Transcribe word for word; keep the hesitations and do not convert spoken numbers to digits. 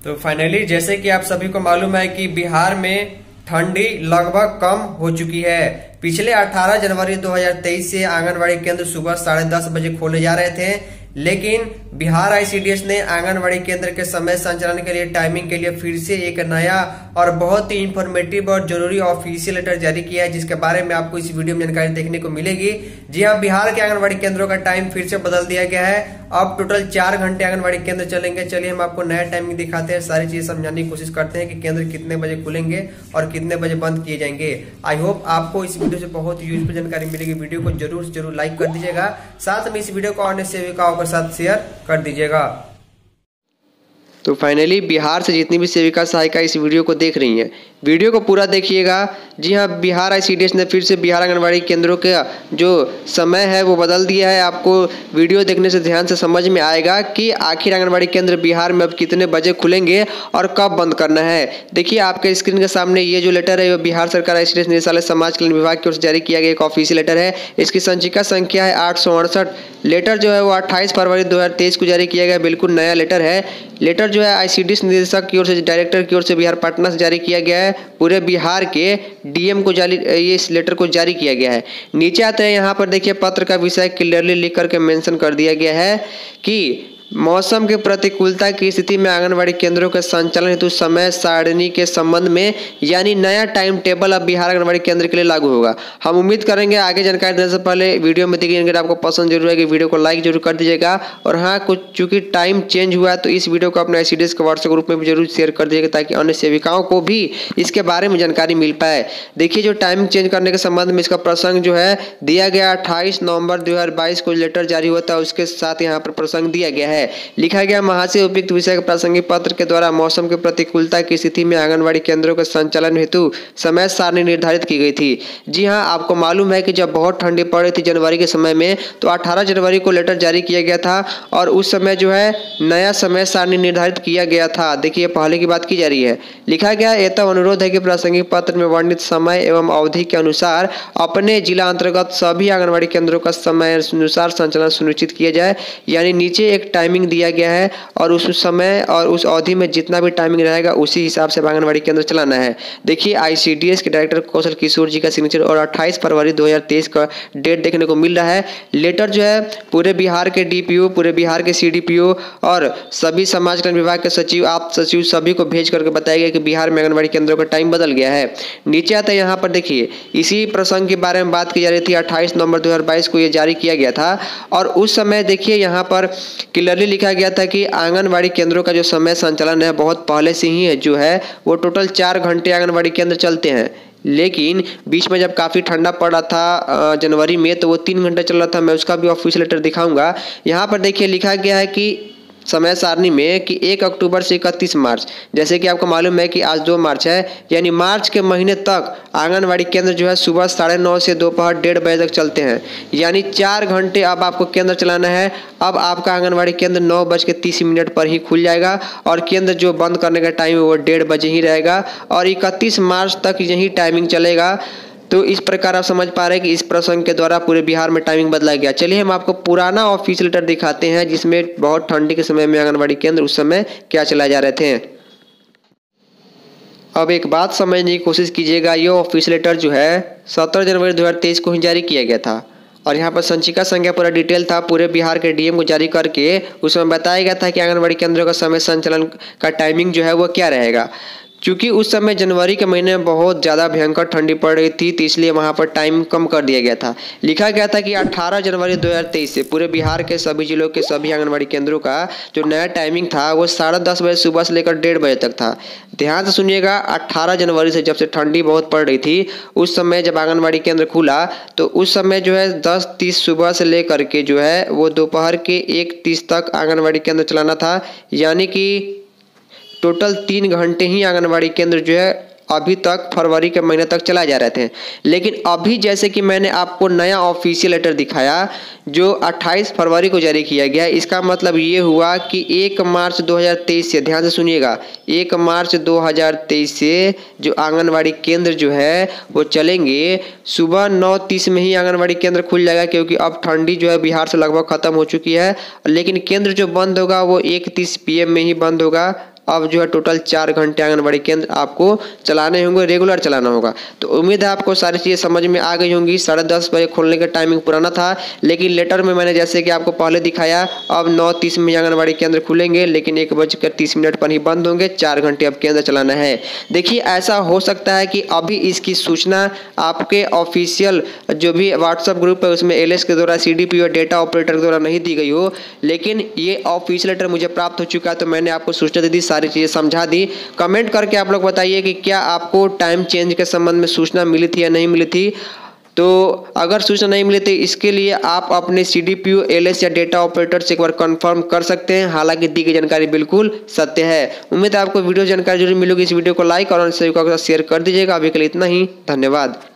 तो फाइनली जैसे कि आप सभी को मालूम है कि बिहार में ठंडी लगभग कम हो चुकी है। पिछले अठारह जनवरी दो हज़ार तेईस से आंगनबाड़ी केंद्र सुबह साढ़े दस बजे खोले जा रहे थे, लेकिन बिहार आईसीडीएस ने आंगनबाड़ी केंद्र के समय संचालन के लिए टाइमिंग के लिए फिर से एक नया और बहुत ही इंफॉर्मेटिव और जरूरी ऑफिशियल लेटर जारी किया है, जिसके बारे में आपको इस वीडियो में जानकारी देखने को मिलेगी। जी हाँ, बिहार के आंगनबाड़ी केंद्रों का टाइम फिर से बदल दिया गया है। अब टोटल चार घंटे आंगनबाड़ी केंद्र चलेंगे। चलिए हम आपको नया टाइमिंग दिखाते हैं, सारी चीजें समझाने की कोशिश करते हैं कि केंद्र कितने बजे खुलेंगे और कितने बजे बंद किए जाएंगे। आई होप आपको इस वीडियो से बहुत यूजफुल जानकारी मिलेगी। वीडियो को जरूर से जरूर लाइक कर दीजिएगा, साथ में इस वीडियो को अन्य सेविकाओं के साथ शेयर कर दीजिएगा। तो फाइनली बिहार से जितनी भी सेविका सहायिका इस वीडियो को देख रही हैं, वीडियो को पूरा देखिएगा। जी हाँ, बिहार आईसीडीएस ने फिर से बिहार आंगनबाड़ी केंद्रों का जो समय है वो बदल दिया है। आपको वीडियो देखने से ध्यान से समझ में आएगा कि आखिर आंगनबाड़ी केंद्र बिहार में अब कितने बजे खुलेंगे और कब बंद करना है। देखिए आपके स्क्रीन के सामने ये जो लेटर है वो बिहार सरकार आईसीडीएस निदेशालय समाज कल्याण विभाग की ओर से जारी किया गया एक ऑफिशियल लेटर है। इसकी संचिका संख्या है आठ सौ अड़सठ। लेटर जो है वो अट्ठाईस फरवरी दो हजार तेईस को जारी किया गया, बिल्कुल नया लेटर है। लेटर जो है आईसीडीएस निदेशक की ओर से, डायरेक्टर की ओर से बिहार पटना से जारी किया गया है। पूरे बिहार के डीएम को जारी ये इस लेटर को जारी किया गया है। नीचे आते हैं, यहाँ पर देखिए पत्र का विषय क्लियरली लिख करके मेंशन कर दिया गया है कि मौसम के प्रतिकूलता की स्थिति में आंगनबाड़ी केंद्रों के संचालन हेतु समय सारणी के संबंध में यानी नया टाइम टेबल अब बिहार आंगनबाड़ी केंद्र के लिए लागू होगा। हम उम्मीद करेंगे आगे जानकारी देने से पहले वीडियो में देखिए, अगर आपको पसंद जरूर है कि वीडियो को लाइक जरूर कर दीजिएगा। और हाँ, कुछ चूंकि टाइम चेंज हुआ है तो इस वीडियो को अपने आईसीडीएस के व्हाट्सएप ग्रुप में भी जरूर शेयर कर दीजिएगा, ताकि अन्य सेविकाओं को भी इसके बारे में जानकारी मिल पाए। देखिए जो टाइम चेंज करने के संबंध में इसका प्रसंग जो है दिया गया अट्ठाईस नवंबर दो हजार बाईस को लेटर जारी हुआ था, उसके साथ यहाँ पर प्रसंग दिया गया है। लिखा गया, महाशय उपयुक्त विषय के प्रासंगिक पत्र के द्वारा मौसम की प्रतिकूलता की स्थिति में आंगनबाड़ी केंद्रों के संचालन हेतु समय सारणी निर्धारित की गई थी। जी हां, आपको मालूम है कि जब बहुत ठंडी पड़ रही थी जनवरी के समय में, तो अठारह जनवरी को लेटर जारी किया गया था और उस समय जो है नया समय सारणी निर्धारित किया गया था। देखिए पहले की बात की जा रही है। लिखा गया, एतव अनुरोध है कि प्रासंगिक पत्र में वर्णित समय एवं अवधि के अनुसार अपने जिला अंतर्गत सभी आंगनबाड़ी केंद्रों का समय अनुसार संचालन सुनिश्चित किया जाए। यानी नीचे एक टाइमिंग दिया गया है और उस समय और उस अवधि में जितना भी टाइमिंग रहेगा उसी हिसाब से आंगनबाड़ी केंद्र चलाना है। देखिए आईसीडीएस के डायरेक्टर कौशल किशोर जी का सिग्नेचर और अट्ठाईस फरवरी दो हजार तेईस का डेट देखने को मिल रहा है। लेटर जो है पूरे बिहार के डीपीओ, पूरे बिहार के सीडीपीओ और सभी समाज कल्याण विभाग के सचिव, आप सचिव सभी को भेज करके बताया गया कि बिहार में आंगनबाड़ी केंद्रों का टाइम बदल गया है। नीचे आता है, यहाँ पर देखिए इसी प्रसंग के बारे में बात की जा रही थी। अट्ठाईस नवंबर दो हजार बाईस को यह जारी किया गया था और उस समय देखिए यहाँ पर क्लियरली लिखा गया था कि आंगनबाड़ी केंद्रों का जो समय संचालन है बहुत पहले से ही है जो है वो टोटल चार घंटे आंगनबाड़ी केंद्र चलते हैं। लेकिन बीच में जब काफ़ी ठंडा पड़ रहा था जनवरी में, तो वो तीन घंटे चल रहा था। मैं उसका भी ऑफिशियल लेटर दिखाऊंगा। यहाँ पर देखिए लिखा गया है कि समय सारणी में कि एक अक्टूबर से इकतीस मार्च, जैसे कि आपको मालूम है कि आज दो मार्च है, यानी मार्च के महीने तक आंगनबाड़ी केंद्र जो है सुबह साढ़े नौ से दोपहर डेढ़ बजे तक चलते हैं। यानी चार घंटे अब आपको केंद्र चलाना है। अब आपका आंगनबाड़ी केंद्र नौ बज के तीस मिनट पर ही खुल जाएगा और केंद्र जो बंद करने का टाइम है वो डेढ़ बजे ही रहेगा और इकतीस मार्च तक यही टाइमिंग चलेगा। तो इस प्रकार आप समझ पा रहे हैं कि इस प्रसंग के द्वारा पूरे बिहार में टाइमिंग बदला गया। चलिए हम आपको पुराना ऑफिशियल लेटर दिखाते हैं, जिसमें बहुत ठंडी के समय में आंगनबाड़ी केंद्र उस समय क्या चलाए जा रहे थे। अब एक बात समझने की कोशिश कीजिएगा, ये ऑफिशियल लेटर जो है सत्रह जनवरी दो हजार तेईस को ही जारी किया गया था और यहाँ पर संचिका संख्या पूरा डिटेल था पूरे बिहार के डीएम को जारी करके। उसमें बताया गया था कि आंगनबाड़ी केंद्रों का समय संचालन का टाइमिंग जो है वो क्या रहेगा। क्योंकि उस समय जनवरी के महीने में बहुत ज़्यादा भयंकर ठंडी पड़ रही थी, तो इसलिए वहाँ पर टाइम कम कर दिया गया था। लिखा गया था कि अठारह जनवरी दो हजार तेईस से पूरे बिहार के सभी जिलों के सभी आंगनबाड़ी केंद्रों का जो नया टाइमिंग था वो साढ़े दस बजे सुबह से लेकर डेढ़ बजे तक था। ध्यान से सुनिएगा, अट्ठारह जनवरी से जब से ठंडी बहुत पड़ रही थी उस समय जब आंगनबाड़ी केंद्र खुला तो उस समय जो है दस तीस सुबह से लेकर के जो है वो दोपहर के एक तीस तक आंगनबाड़ी केंद्र चलाना था। यानी कि टोटल तीन घंटे ही आंगनबाड़ी केंद्र जो है अभी तक फरवरी के महीने तक चलाए जा रहे थे। लेकिन अभी जैसे कि मैंने आपको नया ऑफिशियल लेटर दिखाया जो अट्ठाईस फरवरी को जारी किया गया, इसका मतलब ये हुआ कि एक मार्च दो हजार तेईस से, ध्यान से सुनिएगा, एक मार्च दो हजार तेईस से जो आंगनबाड़ी केंद्र जो है वो चलेंगे। सुबह नौ तीस में ही आंगनबाड़ी केंद्र खुल जाएगा, क्योंकि अब ठंडी जो है बिहार से लगभग खत्म हो चुकी है। लेकिन केंद्र जो बंद होगा वो एक तीस पी एम में ही बंद होगा। अब जो है टोटल चार घंटे आंगनबाड़ी केंद्र आपको चलाने होंगे, रेगुलर चलाना होगा। तो उम्मीद है आपको सारी चीज़ें समझ में आ गई होंगी। साढ़े दस बजे खोलने का टाइमिंग पुराना था, लेकिन लेटर में मैंने जैसे कि आपको पहले दिखाया अब नौ तीस में आंगनबाड़ी केंद्र खुलेंगे, लेकिन एक बजकर तीस मिनट पर ही बंद होंगे। चार घंटे अब केंद्र चलाना है। देखिए ऐसा हो सकता है कि अभी इसकी सूचना आपके ऑफिशियल जो भी व्हाट्सएप ग्रुप है उसमें एलएस के द्वारा, सीडीपी और डेटा ऑपरेटर के द्वारा नहीं दी गई हो, लेकिन ये ऑफिशियल लेटर मुझे प्राप्त हो चुका है, तो मैंने आपको सूचना दे दी, सारी चीज़ें समझा दी। कमेंट करके आप लोग बताइए कि क्या आपको टाइम चेंज के संबंध में सूचना मिली थी या नहीं मिली थी। तो अगर सूचना नहीं मिली तो इसके लिए आप अपने सीडीपीओ, एलएस या डेटा ऑपरेटर से एक बार कंफर्म कर सकते हैं। हालांकि दी गई जानकारी बिल्कुल सत्य है। उम्मीद है आपको वीडियो जानकारी जरूर मिलेगी। इस वीडियो को लाइक और सभी को शेयर कर दीजिएगा। अभी के लिए इतना ही, धन्यवाद।